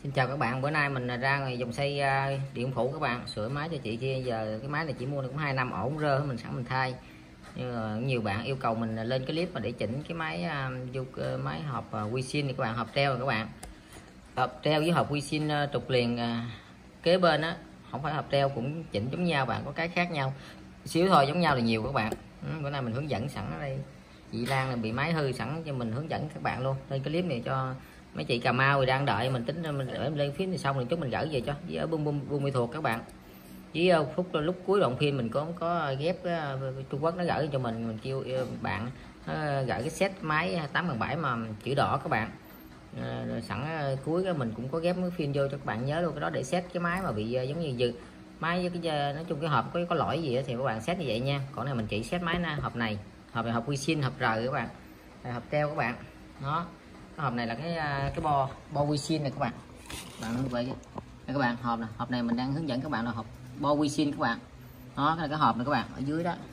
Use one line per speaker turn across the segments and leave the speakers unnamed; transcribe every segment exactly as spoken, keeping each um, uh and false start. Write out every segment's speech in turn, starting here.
Xin chào các bạn, bữa nay mình ra ngoài dòng xây điện phụ các bạn, sửa máy cho chị kia. Giờ cái máy này chỉ mua được cũng hai năm ổn rơ, mình sẵn mình thay. Nhưng mà nhiều bạn yêu cầu mình lên cái clip mà để chỉnh cái máy vô máy hộp vi-sin này các bạn, hộp treo rồi các bạn. Hộp treo với hộp vi-sin trục liền kế bên á, không phải hộp treo cũng chỉnh giống nhau bạn, có cái khác nhau xíu thôi, giống nhau là nhiều các bạn. Ừ, bữa nay mình hướng dẫn sẵn ở đây. Chị Lan là bị máy hư sẵn cho mình hướng dẫn các bạn luôn. Lên clip này cho mấy chị Cà Mau thì đang đợi mình, tính mình để em lên phím thì xong rồi chút mình gửi về cho với ở bum bum bum thuộc các bạn. Với phút lúc cuối đoạn phim mình có có ghép Trung Quốc nó gửi cho mình, mình kêu bạn gửi cái set máy tám bằng bảy mà chữ đỏ các bạn. À, sẵn cuối mình cũng có ghép cái phim vô cho các bạn nhớ luôn, cái đó để set cái máy mà bị giống như dư máy với cái nói chung cái hộp có có lỗi gì thì các bạn set như vậy nha. Còn này mình chỉ set máy na hộp này, hộp này hộp vi-sin, hộp R các bạn, hộp treo các bạn. Đó, cái hộp này là cái cái bo bo vi-sin này các bạn. Bạn vậy đây các bạn, hộp này, hộp này mình đang hướng dẫn các bạn là hộp bo vi-sin các bạn. Đó, cái, cái hộp này các bạn ở dưới đó.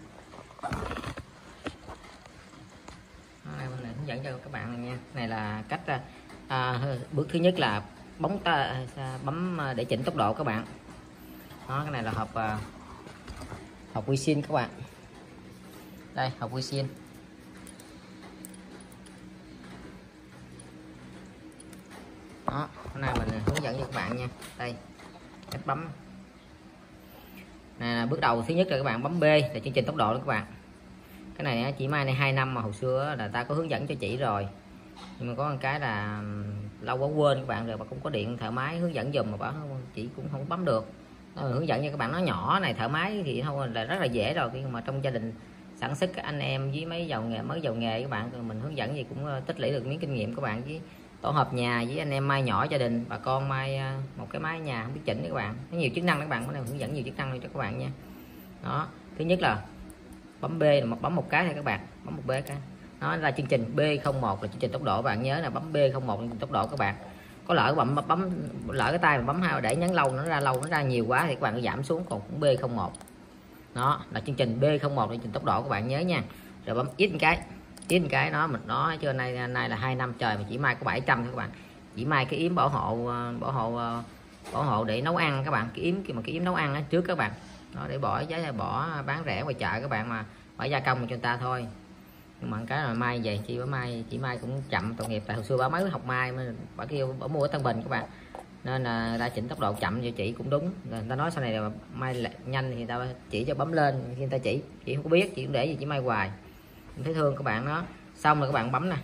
Đó này mình hướng dẫn cho các bạn này nha. Này là cách à, bước thứ nhất là bấm ta bấm để chỉnh tốc độ các bạn. Đó, cái này là hộp à, hộp vi-sin các bạn. Đây hộp vi-sin. Đó, cái này mình hướng dẫn cho các bạn nha. Đây cách bấm nè, bước đầu thứ nhất là các bạn bấm B để chương trình tốc độ đó các bạn. Cái này chỉ mai này hai năm mà hồi xưa là ta có hướng dẫn cho chị rồi, nhưng mà có một cái là lâu quá quên các bạn rồi, mà cũng có điện thợ máy hướng dẫn dùm mà bảo chị cũng không bấm được. Nó hướng dẫn cho các bạn, nó nhỏ này, thợ máy thì không là rất là dễ rồi, nhưng mà trong gia đình sản xuất các anh em với mấy giàu nghề mới giàu nghề các bạn, mình hướng dẫn gì cũng tích lũy được miếng kinh nghiệm các bạn. Với tổ hợp nhà với anh em mai nhỏ gia đình, bà con mai một cái máy nhà không biết chỉnh các bạn, nó nhiều chức năng các bạn, cái này hướng dẫn nhiều chức năng cho các bạn nha. Đó, thứ nhất là bấm B, bấm một cái thôi các bạn, bấm một B cái nó là chương trình B không một là chương trình tốc độ. Bạn nhớ là bấm B không một là chương trình tốc độ các bạn. Có lỡ bấm bấm lỡ cái tay mà bấm hai để nhấn lâu nó ra lâu nó ra nhiều quá thì các bạn cứ giảm xuống còn B không một. Đó là chương trình B không một là chương trình tốc độ các bạn nhớ nha. Rồi bấm X một cái, X một cái nó mình nó cho nay nay là hai năm trời mà chỉ mai có bảy trăm thôi các bạn. Chỉ mai cái yếm bảo hộ bảo hộ bảo hộ để nấu ăn các bạn, cái yếm mà cái yếm nấu ăn trước các bạn. Đó, để bỏ giá bỏ bán rẻ ngoài chợ các bạn, mà bỏ gia công cho người ta thôi. Nhưng mà cái là mai vậy chị, bả mai chị mai cũng chậm tội nghiệp, tại hồi xưa bà mới học mai mà bà kêu bà mua ở Tân Bình các bạn, nên là ta chỉnh tốc độ chậm cho chị cũng đúng. Người ta nói sau này là mai nhanh thì người ta chỉ cho bấm lên, khi người ta chỉ chị không có biết, chị cũng để gì chỉ mai hoài, mình thấy thương các bạn. Đó xong rồi các bạn bấm nè,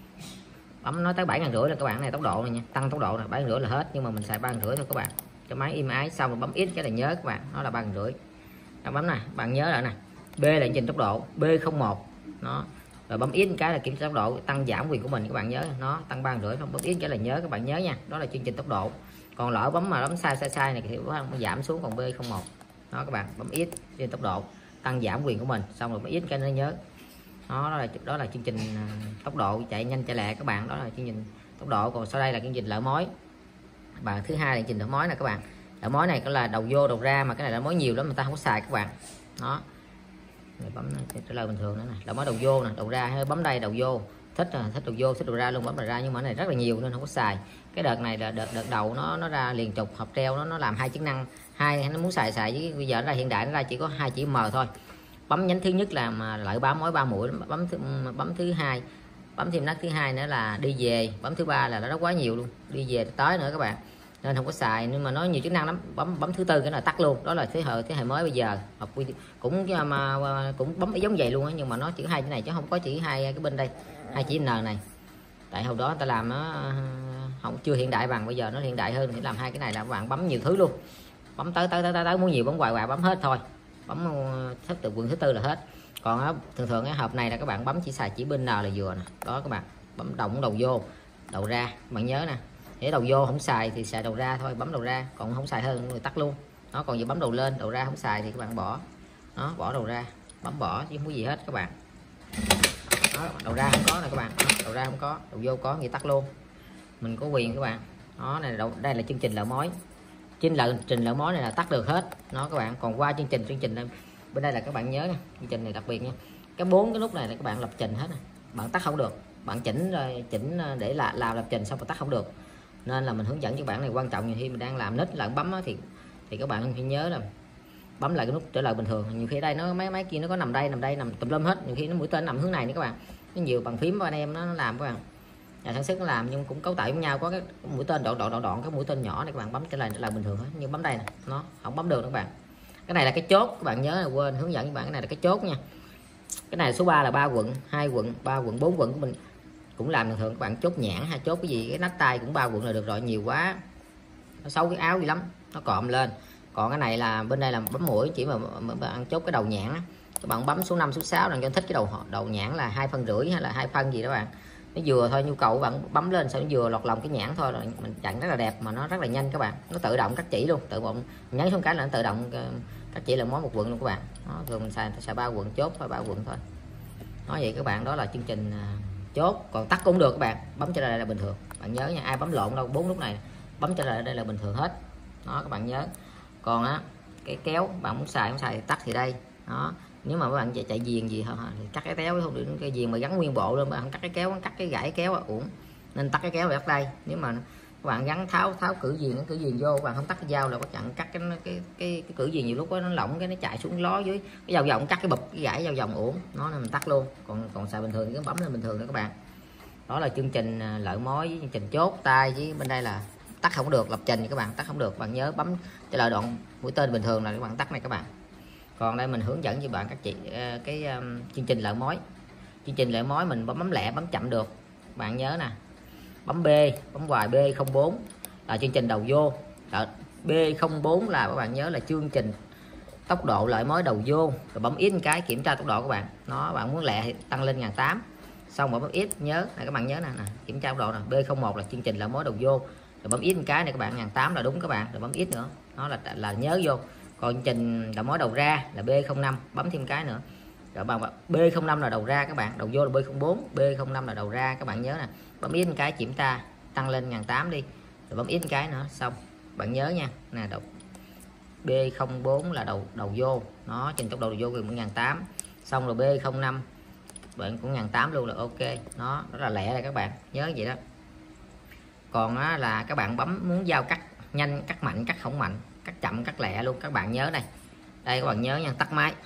bấm nói tới bảy ngàn rưỡi là các bạn, này tốc độ này nha, tăng tốc độ là bảy ngàn rưỡi là hết, nhưng mà mình xài ba ngàn rưỡi thôi các bạn cho máy im ái. Xong rồi bấm X cái là nhớ các bạn, nó là ba ngàn rưỡi. Nó bấm nè, bạn nhớ lại nè, B là trình tốc độ B không một nó, rồi bấm X cái là kiểm tra tốc độ tăng giảm quyền của mình các bạn nhớ, nó tăng ba ngàn rưỡi, không bấm X cái là nhớ các bạn nhớ nha, đó là chương trình tốc độ. Còn lỡ bấm mà bấm sai sai sai này thì nó giảm xuống còn B không một. Đó các bạn bấm X trên tốc độ tăng giảm quyền của mình, xong rồi bấm X cái nó nhớ. Đó, đó là đó là chương trình tốc độ chạy nhanh chạy lẹ các bạn, đó là chương trình tốc độ. Còn sau đây là chương trình lỡ mối. Và thứ hai là chương trình lỡ mối nè các bạn. Lỡ mối này có là đầu vô đầu ra, mà cái này lỡ mối nhiều lắm người ta không có xài các bạn. Đó này, bấm trả lời bình thường nữa này, lỡ mối đầu vô nè, đầu ra, hay bấm đây đầu vô, thích là thích đầu vô, thích đầu ra luôn, bấm đầu ra. Nhưng mà cái này rất là nhiều nên không có xài. Cái đợt này là đợt đợt đầu nó nó ra liên tục hộp treo, nó nó làm hai chức năng, hai nó muốn xài xài với bây giờ nó ra hiện đại nó ra chỉ có hai chữ M thôi. Bấm nhánh thứ nhất là mà lợi bám mối ba mũi, bấm thứ, bấm thứ hai bấm thêm nát thứ hai nữa là đi về, bấm thứ ba là nó quá nhiều luôn, đi về tới nữa các bạn, nên không có xài. Nhưng mà nó nhiều chức năng lắm. Bấm bấm thứ tư cái là tắt luôn, đó là thế hệ thế hệ mới bây giờ học cũng mà cũng bấm giống vậy luôn á, nhưng mà nó chỉ hai cái này chứ không có chỉ hai cái bên đây, hai chữ N này. Tại hồi đó người ta làm nó không chưa hiện đại bằng bây giờ, nó hiện đại hơn thì làm hai cái này là các bạn bấm nhiều thứ luôn, bấm tới tới tới tới, tới muốn nhiều bấm hoài hoài bấm hết thôi, bấm thích từ quần thứ tư là hết. Còn á, thường thường cái hộp này là các bạn bấm chỉ xài chỉ bên N là vừa nè. Đó các bạn bấm động đầu vô đầu ra, bạn nhớ nè, để đầu vô không xài thì xài đầu ra thôi, bấm đầu ra, còn không xài hơn người tắt luôn. Nó còn giờ bấm đầu lên đầu ra không xài thì các bạn bỏ, nó bỏ đầu ra, bấm bỏ chứ không có gì hết các bạn. Đó, đầu ra không có nè các bạn. Đó, đầu ra không có, đầu vô có, người tắt luôn, mình có quyền các bạn. Đó này, đây là chương trình lỡ mối. Trên lợn trình lỡ mối này là tắt được hết nó các bạn. Còn qua chương trình chương trình đây, bên đây là các bạn nhớ nha, chương trình này đặc biệt nha, cái bốn cái nút này là các bạn lập trình hết này. Bạn tắt không được, bạn chỉnh chỉnh để là làm lập trình xong rồi tắt không được. nên là mình hướng dẫn cho bạn này quan trọng. Nhiều khi mình đang làm nít lại bấm thì thì các bạn phải nhớ là bấm lại cái nút trở lại bình thường. Nhiều khi đây nó mấy máy kia nó có nằm đây nằm đây nằm tùm lum hết, nhiều khi nó mũi tên nằm hướng này nữa các bạn, nó nhiều bàn phím của anh em nó, nó làm các bạn, nhà sản xuất nó làm nhưng cũng cấu tạo với nhau, có cái mũi tên đoạn đoạn đoạn đoạn cái mũi tên nhỏ này các bạn bấm trở lại trở lại bình thường hết, nhưng bấm đây này nó không bấm được nữa các bạn. Cái này là cái chốt, các bạn nhớ là quên hướng dẫn các bạn, cái này là cái chốt nha. Cái này số ba là ba quận, hai quận, ba quận, bốn quận của mình cũng làm bình thường các bạn. Chốt nhãn hay chốt cái gì cái nách tay cũng ba quận là được rồi, nhiều quá nó xấu cái áo gì lắm, nó cộm lên. Còn cái này là bên đây là bấm mũi, chỉ mà bạn chốt cái đầu nhãn á, các bạn bấm số năm số sáu là cho thích cái đầu đầu nhãn là hai phân rưỡi hay là hai phân gì đó bạn, nó vừa thôi, nhu cầu bạn bấm lên sao nó vừa lọt lòng cái nhãn thôi rồi mình chặn rất là đẹp mà nó rất là nhanh các bạn, nó tự động cắt chỉ luôn, tự động nhấn xuống cái là nó tự động cắt chỉ là món một quận luôn các bạn. Đó, thường mình xài xài ba quận chốt thôi, ba quận thôi. Nói vậy các bạn, đó là chương trình chốt. Còn tắt cũng được các bạn, bấm trở lại là bình thường. Bạn nhớ nha, ai bấm lộn đâu, bốn lúc này bấm trở lại đây là bình thường hết. Đó các bạn nhớ. Còn á cái kéo bạn muốn xài muốn xài thì tắt thì đây. Đó, nếu mà các bạn chạy chạy viền gì thì cắt cái kéo, không được cái viền mà gắn nguyên bộ luôn, bạn cắt cái kéo, cắt cái gãy kéo uổng, nên tắt cái kéo ở đây. Nếu mà các bạn gắn tháo tháo cử viền nó cử viền vô, các bạn không tắt cái dao là có chặn cắt cái cái cái, cái cử viền nhiều lúc đó, nó lỏng cái nó chạy xuống ló dưới cái dao vòng, cắt cái bụp cái gãy dao vòng uổng, nó nên mình tắt luôn. Còn còn xài bình thường thì cứ bấm lên bình thường đó các bạn. Đó là chương trình lợi mối với chương trình chốt tay, với bên đây là tắt không được, lập trình các bạn, tắt không được, bạn nhớ bấm trở lại đoạn mũi tên bình thường là các bạn tắt này các bạn. Còn đây mình hướng dẫn cho bạn các chị cái um, chương trình lợi mối. Chương trình lợi mối mình bấm bấm lẹ bấm chậm được, bạn nhớ nè, bấm B bấm hoài B không bốn là chương trình đầu vô. Đó, B không bốn là các bạn nhớ là chương trình tốc độ lợi mối đầu vô, rồi bấm X cái kiểm tra tốc độ các bạn. Nó bạn muốn lẹ thì tăng lên một nghìn tám trăm, xong rồi bấm X nhớ này các bạn nhớ nè, nè kiểm tra tốc độ nè, B không một là chương trình lợi mối đầu vô, rồi bấm X một cái này các bạn, một nghìn tám trăm là đúng các bạn, rồi bấm X nữa, nó là là nhớ vô. Còn chương trình lợi mối đầu ra là B không năm, bấm thêm cái nữa. Rồi bằng B không năm là đầu ra các bạn, đầu vô là B không bốn, B không năm là đầu ra các bạn nhớ nè, bấm X một cái kiểm tra tăng lên một nghìn tám trăm đi, rồi bấm X một cái nữa xong. Bạn nhớ nha, nè đầu B không bốn là đầu đầu vô, nó trên tốc độ đầu vô thì một nghìn tám trăm, xong rồi B không năm bạn cũng một nghìn tám trăm luôn là ok. Nó rất là lẹ đây các bạn, nhớ vậy đó. Còn á, là các bạn bấm muốn dao cắt nhanh, cắt mạnh, cắt không mạnh, cắt chậm, cắt lẹ luôn, các bạn nhớ đây. Đây các bạn nhớ nha, tắt máy.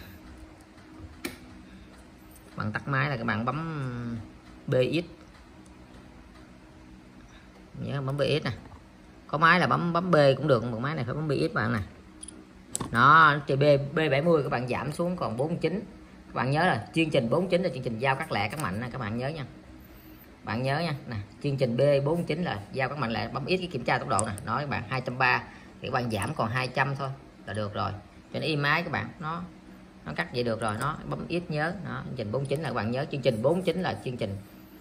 Bạn tắt máy là các bạn bấm bê ích. Nhớ bấm bê ích nè. Có máy là bấm bấm B cũng được, một máy này phải bấm bê ích bạn nè. Nó thì B B bảy mươi các bạn giảm xuống còn bốn mươi chín. Các bạn nhớ là chương trình bốn mươi chín là chương trình dao cắt lẹ cắt mạnh nè, các bạn nhớ nha. Bạn nhớ nha, nè, chương trình B bốn mươi chín là dao cắt mạnh lẹ, bấm X cái kiểm tra tốc độ nè, nói các bạn hai trăm ba mươi thì các bạn giảm còn hai trăm thôi là được rồi. Cho nó im máy các bạn, nó nó cắt vậy được rồi, nó bấm X nhớ. Đó, chương trình bốn mươi chín là các bạn nhớ, chương trình bốn mươi chín là chương trình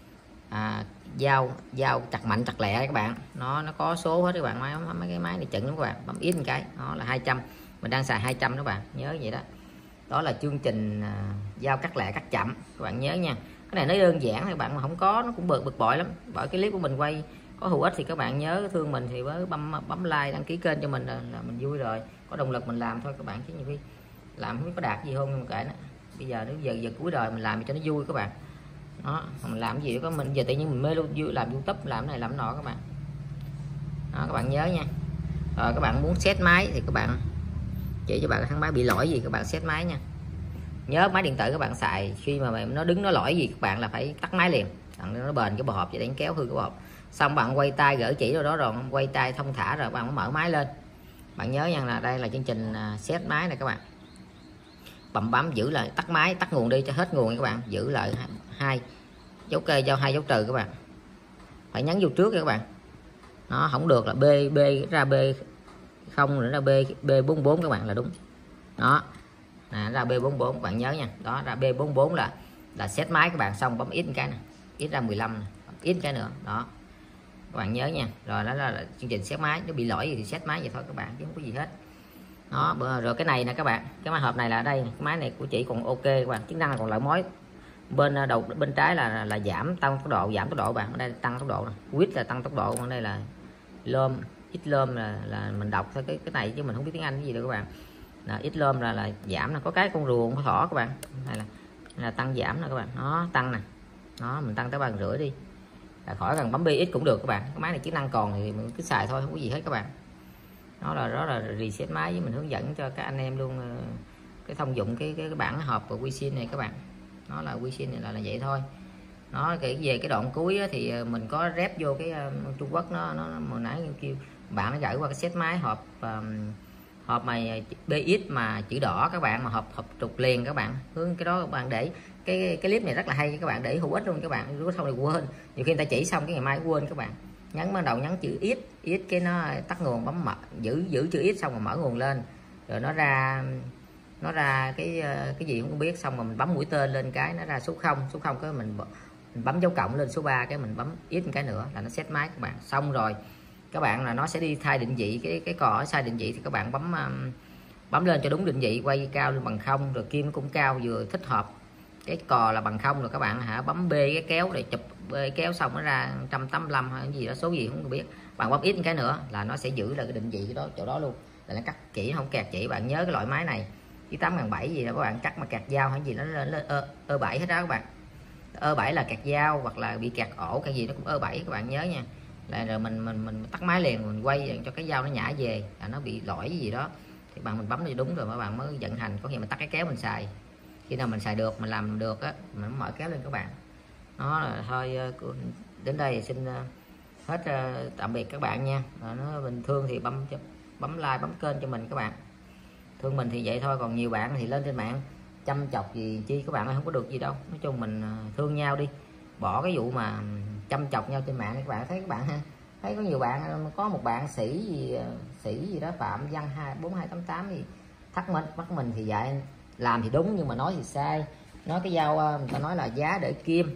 à, dao dao chặt mạnh chặt lẹ các bạn, nó nó có số hết các bạn, mấy mấy cái máy này chừng lắm các bạn, bấm X một cái nó là hai trăm, mình đang xài hai trăm các bạn nhớ vậy đó. Đó là chương trình à, dao cắt lẹ cắt chậm, các bạn nhớ nha. Cái này nó đơn giản các bạn, mà không có nó cũng bực bực bội lắm. Bởi cái clip của mình quay có hữu ích thì các bạn nhớ thương mình thì với bấm bấm like đăng ký kênh cho mình là, là mình vui rồi, có động lực mình làm thôi các bạn, chứ nhiều khi làm không biết có đạt gì không, nhưng mà kệ nó. Bây giờ nếu giờ giờ cuối đời mình làm cho nó vui các bạn. Đó, mình làm cái gì có mình giờ tự nhiên mình mê luôn vui, làm YouTube làm này làm nọ các bạn. Đó, các bạn nhớ nha. Rồi các bạn muốn set máy thì các bạn chỉ cho bạn thằng máy bị lỗi gì các bạn set máy nha. Nhớ máy điện tử các bạn xài khi mà nó đứng nó lỗi gì các bạn là phải tắt máy liền, nó bền cái bò hộp, vậy đánh kéo hư cái bò hộp. Xong bạn quay tay gỡ chỉ rồi đó, rồi quay tay thông thả rồi bạn mới mở máy lên. Bạn nhớ nha, là đây là chương trình set máy này các bạn. Bấm bấm giữ lại, tắt máy tắt nguồn đi cho hết nguồn các bạn, giữ lại hai dấu kê cho hai dấu trừ các bạn, phải nhấn vô trước các bạn. Nó không được là B B ra B không nữa là B B bốn mươi bốn các bạn là đúng. Đó nè, ra B bốn mươi bốn các bạn nhớ nha. Đó ra B bốn mươi bốn là là set máy các bạn, xong bấm X cái nè, X ra mười lăm nè, X cái nữa đó các bạn nhớ nha. Rồi đó là, là chương trình set máy, nó bị lỗi gì thì set máy vậy thôi các bạn, chứ không có gì hết. Đó rồi cái này nè các bạn, cái máy hộp này là đây, cái máy này của chị còn ok các bạn, chức năng là còn lợi mối. Bên đầu bên trái là là giảm tăng tốc độ, giảm tốc độ bạn, ở đây tăng tốc độ nè, quýt là tăng tốc độ, còn đây là lôm, ít lôm là là mình đọc theo cái cái này chứ mình không biết tiếng Anh cái gì đâu các bạn. Là ít lôm là là giảm, là có cái con rùa con thỏ các bạn, hay là là tăng giảm nè các bạn. Nó tăng nè, nó mình tăng tới ba rưỡi đi, là khỏi cần bấm bi ít cũng được các bạn. Cái máy này chức năng còn thì mình cứ xài thôi, không có gì hết các bạn. Nó là đó là reset máy, với mình hướng dẫn cho các anh em luôn cái thông dụng cái cái, cái bản hộp của WeSync này các bạn. Nó là WeSync này là, là vậy thôi. Nó cái về cái đoạn cuối thì mình có rep vô cái uh, Trung Quốc nó nó hồi nãy kêu bạn nó gửi qua cái set máy hộp um, hộp mày bê ích mà chữ đỏ các bạn, mà hộp hộp trục liền các bạn. Hướng cái đó các bạn để cái cái clip này rất là hay các bạn, để hữu ích luôn các bạn. Nếu không thì quên, nhiều khi người ta chỉ xong cái ngày mai quên các bạn. Nhấn ban đầu nhấn chữ x x cái nó tắt nguồn, bấm mở giữ giữ chữ x xong rồi mở nguồn lên, rồi nó ra nó ra cái cái gì không biết, xong rồi mình bấm mũi tên lên cái nó ra số không, số không cái mình mình bấm dấu cộng lên số ba cái mình bấm x một cái nữa là nó set máy các bạn. Xong rồi các bạn là nó sẽ đi thay định vị, cái cái cò ở sai định vị thì các bạn bấm um, bấm lên cho đúng định vị, quay cao lên bằng không, rồi kim cũng cao vừa thích hợp. Cái cò là bằng không rồi các bạn hả bấm B cái kéo để chụp B kéo xong nó ra một trăm tám mươi lăm hay cái gì đó, số gì không biết. Bạn bấm x một cái nữa là nó sẽ giữ là cái định vị cái đó chỗ đó luôn, là nó cắt chỉ không kẹt chỉ. Bạn nhớ cái loại máy này cái tám ngàn bảy gì đó các bạn cắt mà kẹt dao hay gì nó lên ơ, ơ bảy hết đó các bạn. Ơ bảy là kẹt dao hoặc là bị kẹt ổ cái gì nó cũng ơ bảy các bạn nhớ nha. Là rồi mình mình mình tắt máy liền, mình quay cho cái dao nó nhả về, là nó bị lỗi gì đó thì bạn mình bấm đi đúng rồi các bạn mới vận hành. Có khi mình tắt cái kéo mình xài, khi nào mình xài được mình làm được á mình mở kéo lên các bạn. Nó là thôi đến đây xin hết tạm biệt các bạn nha. Nó bình thường thì bấm bấm like bấm kênh cho mình các bạn, thương mình thì vậy thôi, còn nhiều bạn thì lên trên mạng chăm chọc gì chi các bạn ơi, không có được gì đâu. Nói chung mình thương nhau đi, bỏ cái vụ mà chăm chọc nhau trên mạng. Các bạn thấy các bạn ha, thấy có nhiều bạn, có một bạn sĩ gì sĩ gì đó Phạm Văn hai bốn hai tám tám gì thắc mắc bắt mình thì dạy làm thì đúng nhưng mà nói thì sai. Nói cái dao người ta nói là giá để kim,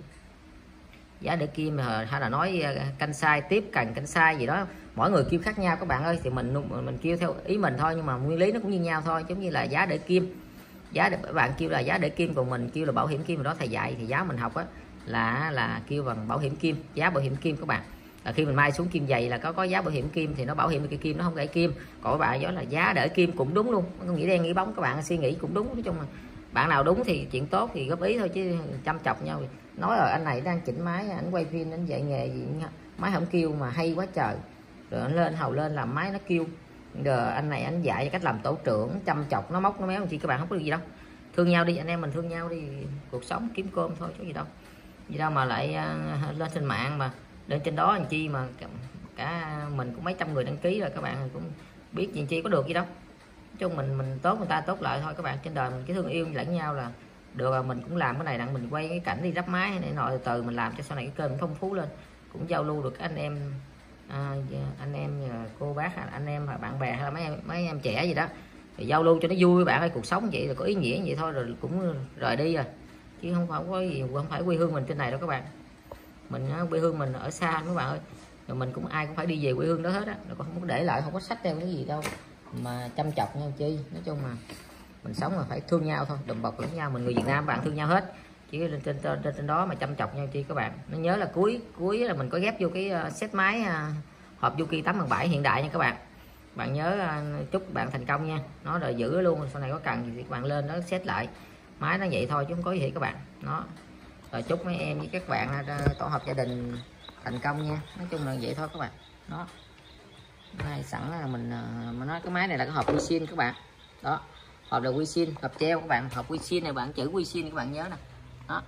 giá để kim hay là nói canh sai tiếp cần canh sai gì đó, mỗi người kêu khác nhau các bạn ơi. Thì mình mình kêu theo ý mình thôi, nhưng mà nguyên lý nó cũng như nhau thôi. Giống như là giá để kim, giá để bạn kêu là giá để kim, còn mình kêu là bảo hiểm kim. Rồi đó thầy dạy thì giáo mình học á là là kêu bằng bảo hiểm kim, giá bảo hiểm kim các bạn. Là khi mình may xuống kim dày là có có giá bảo hiểm kim thì nó bảo hiểm cái kim, nó không gãy kim. Còn các bạn nói là giá để kim cũng đúng luôn, có nghĩa đen nghĩ bóng, các bạn suy nghĩ cũng đúng. Nói chung là bạn nào đúng thì chuyện tốt thì góp ý thôi, chứ chăm chọc nhau nói rồi anh này đang chỉnh máy, anh quay phim anh dạy nghề gì máy không kêu mà hay quá trời, rồi anh lên hầu lên làm máy nó kêu. Rồi anh này anh dạy cách làm tổ trưởng, chăm chọc nó móc nó méo chi các bạn, không có gì đâu. Thương nhau đi anh em mình, thương nhau đi, cuộc sống kiếm cơm thôi chứ gì đâu gì đâu mà lại uh, lên trên mạng mà lên trên đó làm chi mà cả, cả mình cũng mấy trăm người đăng ký rồi, các bạn cũng biết chuyện chi có được gì đâu. Nói chung mình mình tốt người ta tốt lại thôi các bạn. Trên đời mình cái thương yêu lẫn nhau là được rồi. Mình cũng làm cái này đặng mình quay cái cảnh đi ráp máy này nọ, từ từ mình làm cho sau này cái kênh cũng phong phú lên, cũng giao lưu được các anh em à, anh em cô bác anh em bạn bè hay là mấy em mấy em trẻ gì đó, thì giao lưu cho nó vui bạn ơi. Cuộc sống vậy là có ý nghĩa vậy thôi rồi cũng rời đi rồi, chứ không không có gì, không phải quê hương mình trên này đâu các bạn. Mình quê hương mình ở xa các bạn ơi, rồi mình cũng ai cũng phải đi về quê hương đó hết á, nó không có để lại, không có sách theo cái gì đâu mà chăm chọc nhau chi. Nói chung mà mình sống là phải thương nhau thôi, đùm bọc lẫn nhau. Mình người Việt Nam bạn thương nhau hết, chứ lên trên trên, trên đó mà chăm chọc nhau chi các bạn. Nó nhớ là cuối cuối là mình có ghép vô cái uh, set máy uh, hộp Yuki tám bằng bảy hiện đại nha các bạn. Bạn nhớ uh, chúc bạn thành công nha. Nó rồi giữ luôn, sau này có cần thì các bạn lên nó set lại máy nó vậy thôi chứ không có gì các bạn. Nó rồi chúc mấy em với các bạn uh, tổ hợp gia đình thành công nha. Nói chung là vậy thôi các bạn. Đó này, sẵn là mình uh, mình nói cái máy này là cái hộp WeSync các bạn. Đó hộp là WeSync, hộp treo các bạn. Hộp WeSync này bạn chữ WeSync các bạn nhớ nè. Đó.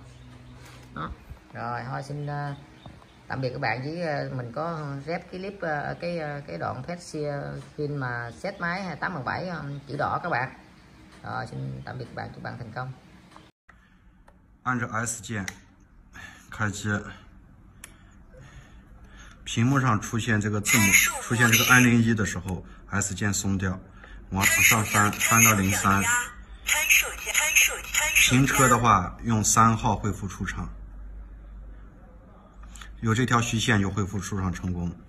Đó rồi thôi xin uh, tạm biệt các bạn. Với uh, mình có rep cái clip uh, cái uh, cái đoạn test phim mà set máy tám bằng bảy um, chữ đỏ các bạn. Rồi xin tạm biệt các bạn, chúc bạn thành công.
按照 S 键开机，屏幕上出现这个字母，出现这个二零一的时候 ，S 键松掉，往上翻，翻到零三。停车的话，用三号恢复出厂，有这条虚线就恢复出厂成功。